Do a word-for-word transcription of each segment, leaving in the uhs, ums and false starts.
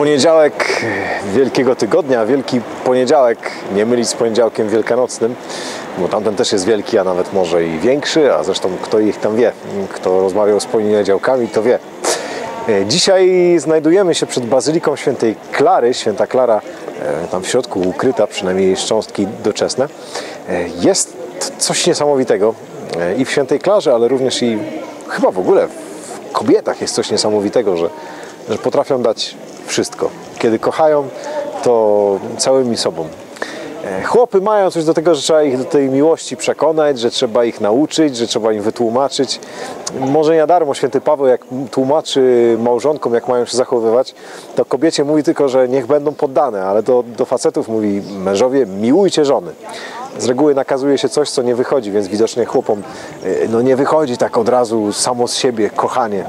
Poniedziałek Wielkiego Tygodnia, Wielki Poniedziałek, nie mylić z poniedziałkiem wielkanocnym, bo tamten też jest wielki, a nawet może i większy, a zresztą kto ich tam wie, kto rozmawiał z poniedziałkami, to wie. Dzisiaj znajdujemy się przed Bazyliką Świętej Klary. Święta Klara, tam w środku ukryta, przynajmniej jej szczątki doczesne. Jest coś niesamowitego i w Świętej Klarze, ale również i chyba w ogóle w kobietach jest coś niesamowitego, że, że potrafią dać wszystko. Kiedy kochają, to całymi sobą. Chłopy mają coś do tego, że trzeba ich do tej miłości przekonać, że trzeba ich nauczyć, że trzeba im wytłumaczyć. Może nie na darmo święty Paweł, jak tłumaczy małżonkom, jak mają się zachowywać, to kobiecie mówi tylko, że niech będą poddane, ale do, do facetów mówi: mężowie, miłujcie żony. Z reguły nakazuje się coś, co nie wychodzi, więc widocznie chłopom no nie wychodzi tak od razu samo z siebie kochanie,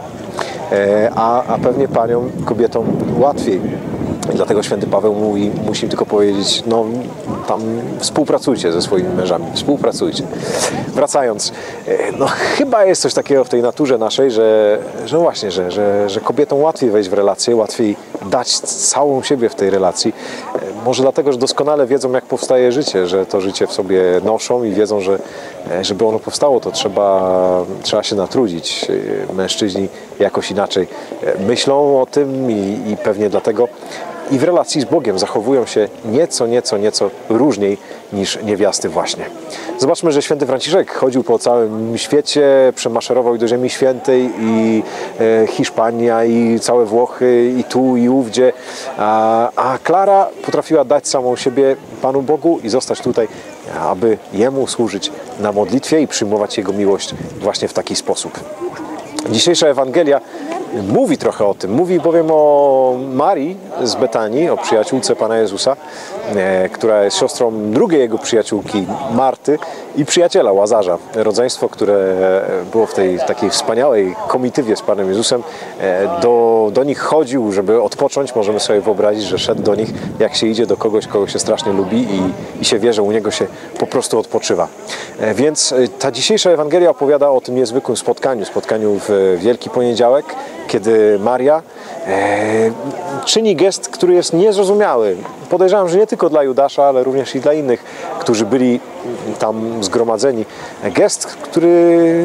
a, a pewnie paniom, kobietom łatwiej. I dlatego święty Paweł mówi, musi tylko powiedzieć, no tam współpracujcie ze swoimi mężami, współpracujcie. Wracając, no chyba jest coś takiego w tej naturze naszej, że, że właśnie, że, że, że kobietom łatwiej wejść w relację, łatwiej dać całą siebie w tej relacji. Może dlatego, że doskonale wiedzą, jak powstaje życie, że to życie w sobie noszą i wiedzą, że żeby ono powstało, to trzeba, trzeba się natrudzić. Mężczyźni jakoś inaczej myślą o tym i, i pewnie dlatego i w relacji z Bogiem zachowują się nieco, nieco, nieco różniej niż niewiasty właśnie. Zobaczmy, że święty Franciszek chodził po całym świecie, przemaszerował i do Ziemi Świętej, i e, Hiszpania, i całe Włochy, i tu, i ówdzie, a, a Klara potrafiła dać samą siebie Panu Bogu i zostać tutaj, aby Jemu służyć na modlitwie i przyjmować Jego miłość właśnie w taki sposób. Dzisiejsza Ewangelia mówi trochę o tym. Mówi bowiem o Marii z Betanii, o przyjaciółce Pana Jezusa, e, która jest siostrą drugiej jego przyjaciółki Marty i przyjaciela Łazarza. Rodzeństwo, które było w tej takiej wspaniałej komitywie z Panem Jezusem. E, do, do nich chodził, żeby odpocząć. Możemy sobie wyobrazić, że szedł do nich, jak się idzie do kogoś, kogo się strasznie lubi i, i się wie, że u niego się po prostu odpoczywa. E, więc ta dzisiejsza Ewangelia opowiada o tym niezwykłym spotkaniu, spotkaniu w Wielki Poniedziałek, kiedy Maria e, czyni gest, który jest niezrozumiały. Podejrzewam, że nie tylko dla Judasza, ale również i dla innych, którzy byli tam zgromadzeni. Gest, który,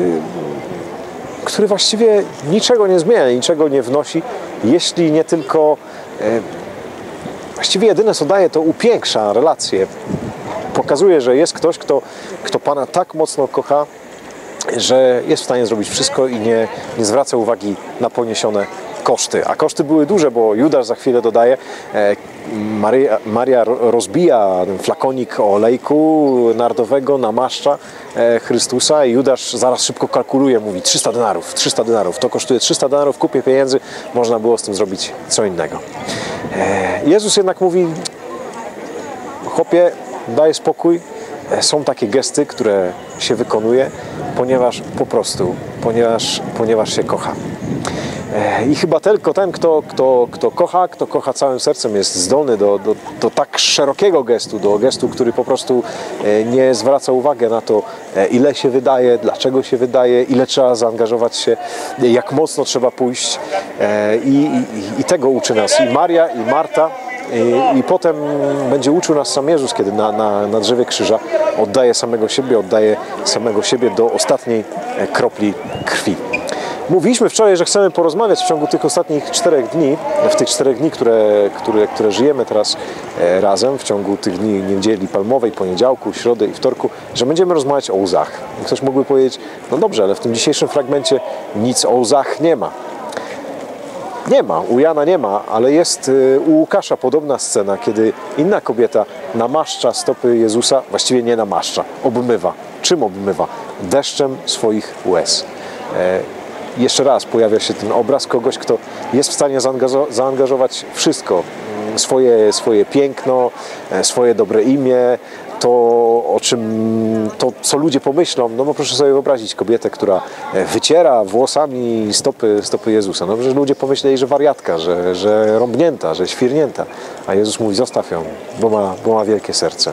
który właściwie niczego nie zmienia, niczego nie wnosi, jeśli nie tylko e, właściwie jedyne, co daje, to upiększa relacje. Pokazuje, że jest ktoś, kto, kto Pana tak mocno kocha, że jest w stanie zrobić wszystko i nie, nie zwraca uwagi na poniesione koszty. A koszty były duże, bo Judasz za chwilę dodaje, e, Maria, Maria rozbija ten flakonik olejku nardowego, namaszcza e, Chrystusa i Judasz zaraz szybko kalkuluje, mówi trzysta denarów, trzysta denarów, to kosztuje trzysta denarów, kupię pieniędzy, można było z tym zrobić co innego. E, Jezus jednak mówi: chłopie, daj spokój. Są takie gesty, które się wykonuje, ponieważ po prostu, ponieważ, ponieważ się kocha. I chyba tylko ten, kto, kto, kto kocha, kto kocha całym sercem, jest zdolny do, do, do tak szerokiego gestu, do gestu, który po prostu nie zwraca uwagi na to, ile się wydaje, dlaczego się wydaje, ile trzeba zaangażować się, jak mocno trzeba pójść. I, i, i tego uczy nas i Maria, i Marta. I, I potem będzie uczył nas sam Jezus, kiedy na, na, na drzewie krzyża oddaje samego siebie, oddaje samego siebie do ostatniej kropli krwi. Mówiliśmy wczoraj, że chcemy porozmawiać w ciągu tych ostatnich czterech dni, w tych czterech dni, które, które, które żyjemy teraz razem, w ciągu tych dni Niedzieli Palmowej, poniedziałku, środy i wtorku, że będziemy rozmawiać o łzach. Ktoś mógłby powiedzieć: no dobrze, ale w tym dzisiejszym fragmencie nic o łzach nie ma. Nie ma, u Jana nie ma, ale jest u Łukasza podobna scena, kiedy inna kobieta namaszcza stopy Jezusa, właściwie nie namaszcza, obmywa. Czym obmywa? Deszczem swoich łez. E, jeszcze raz pojawia się ten obraz kogoś, kto jest w stanie zaangażo- zaangażować wszystko. Swoje, swoje piękno, swoje dobre imię, to, o czym, to, co ludzie pomyślą. No bo proszę sobie wyobrazić kobietę, która wyciera włosami stopy, stopy Jezusa. No że ludzie pomyśleli, że wariatka, że, że rąbnięta, że świrnięta. A Jezus mówi: zostaw ją, bo ma, bo ma wielkie serce.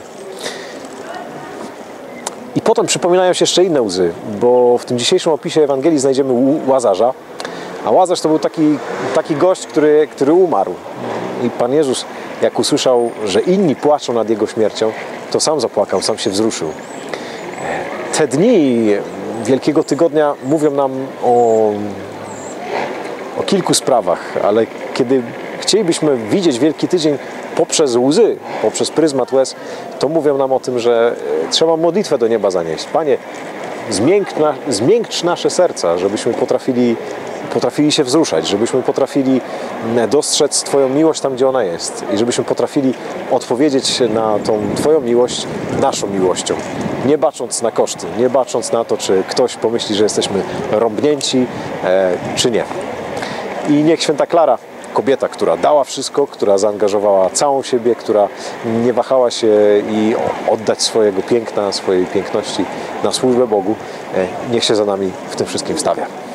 I potem przypominają się jeszcze inne łzy, bo w tym dzisiejszym opisie Ewangelii znajdziemy Łazarza, A Łazarz to był taki, taki gość, który, który umarł. I Pan Jezus, jak usłyszał, że inni płaczą nad Jego śmiercią, to sam zapłakał, sam się wzruszył. Te dni Wielkiego Tygodnia mówią nam o, o kilku sprawach, ale kiedy chcielibyśmy widzieć Wielki Tydzień poprzez łzy, poprzez pryzmat łez, to mówią nam o tym, że trzeba modlitwę do nieba zanieść. Panie, zmiękcz, na, zmiękcz nasze serca, żebyśmy potrafili, potrafili się wzruszać, żebyśmy potrafili dostrzec Twoją miłość tam, gdzie ona jest i żebyśmy potrafili odpowiedzieć na tą Twoją miłość naszą miłością, nie bacząc na koszty, nie bacząc na to, czy ktoś pomyśli, że jesteśmy rąbnięci, e, czy nie. I niech Święta Klara, kobieta, która dała wszystko, która zaangażowała całą siebie, która nie wahała się i oddać swojego piękna, swojej piękności na służbę Bogu, niech się za nami w tym wszystkim wstawia.